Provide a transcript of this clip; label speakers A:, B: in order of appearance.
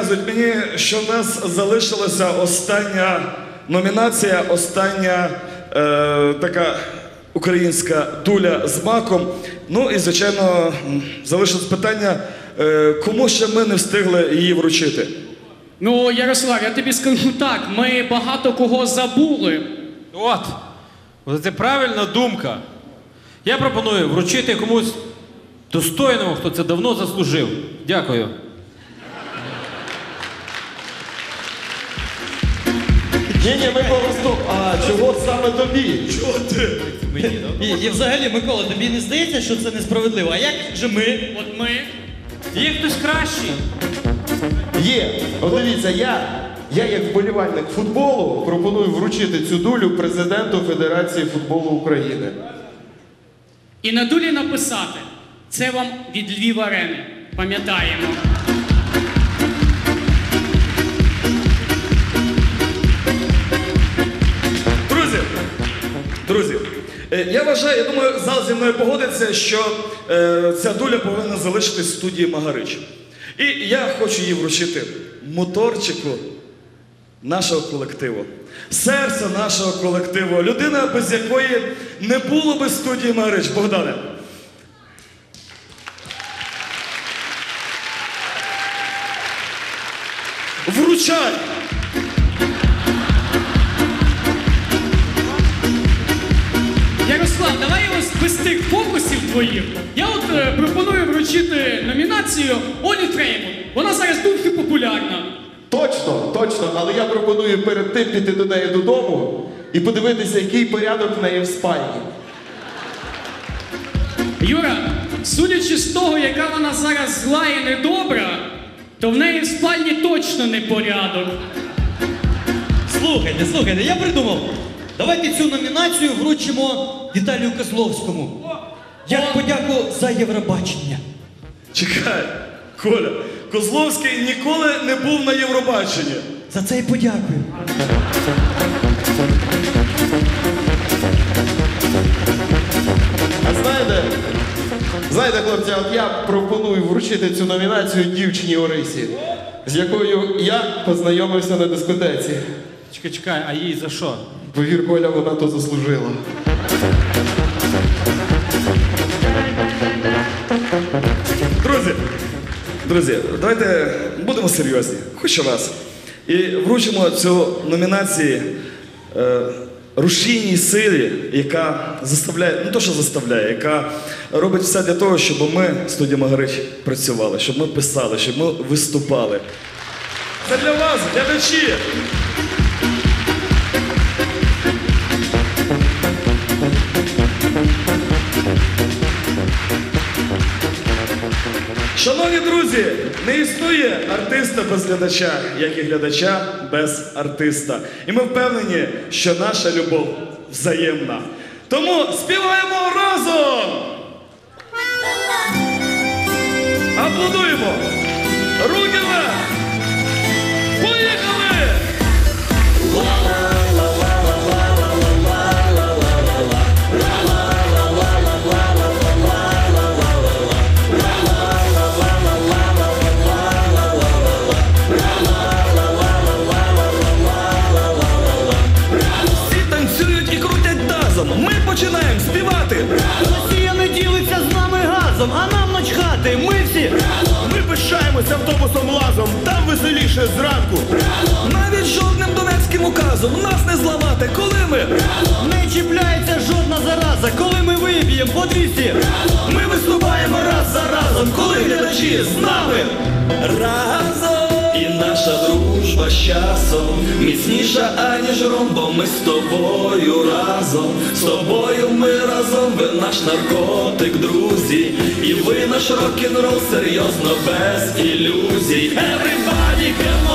A: підказують мені, що в нас залишилася остання номінація, остання така українська дуля з маком. Ну і, звичайно, залишилось питання, кому ще ми не встигли її вручити.
B: Ну, Ярослав, я тобі скажу так, ми багато кого забули.
C: Це правильна думка. Я пропоную вручити комусь достойному, хто це давно заслужив. Дякую.
D: Ні, Микола, стоп, а чого саме тобі?
A: Чого ти?
E: І взагалі, Микола, тобі не здається, що це несправедливо? А як же ми?
B: От ми.
C: Є хтось кращий?
D: Є. От дивіться, я як вболівальник футболу пропоную вручити цю дулю президенту Федерації футболу України.
B: І на дулі написати, це вам від Львів-арени. Пам'ятаємо.
A: Друзі, я вважаю, я думаю, зал зі мною погодиться, що ця дуля повинна залишитись в студії Магарич. І я хочу її вручити моторчику нашого колективу, серця нашого колективу, людина, без якої не було би студії Магарич. Богдане. Вручай!
B: Ярослав, давай ось без тих фокусів твоїх. Я от пропоную вручити номінацію Олі Фреймут. Вона зараз дуже популярна.
D: Точно, але я пропоную перед тим піти до неї додому і подивитися, який порядок в неї в спальні.
B: Юра, судячи з того, яка вона зараз зла і недобра, то в неї в спальні точно не порядок.
E: Слухайте, я придумав. Давайте цю номінацію вручимо Віталію Козловському. Як подяку за Євробачення.
A: Чекай, Коля, Козловський ніколи не був на Євробаченні.
E: За це і подякую.
D: А знаєте, хлопці, от я пропоную вручити цю номінацію дівчині Орисі, з якою я познайомився на дискотеці.
C: Чекай, а їй за що?
D: Повір, Коля, вона то заслужила.
A: Друзі, давайте будемо серйозні, хоч раз. І вручимо цю номінацію рушійній силі, яка заставляє, не то що заставляє, яка робить все для того, щоб ми, студія Магарич, працювали, щоб ми писали, щоб ми виступали. Це для вас, глядачі! Шановні друзі, не існує артиста без глядача, як і глядача без артиста. І ми впевнені, що наша любов взаємна. Тому співаємо разом! Аплодуємо! Руки вверх! Поїхали! Ми починаємо співати.
E: Росія не ділиться з нами газом, а нам начхати, ми всі.
A: Ми пишаємося автобусом лазом, там веселіше зранку. Навіть жодним донецьким указом нас не зламати, коли ми.
E: Не чіпляється жодна зараза, коли ми виб'ємо по 200.
A: Ми виступаємо раз за разом, коли глядачі з нами. Разом. І наша дружба з часом міцніша, аніж ром, бо ми з тобою разом. З тобою ми разом, ви наш наркотик, друзі. І ви наш рок-н-рол, серйозно, без ілюзій. Everybody, come on!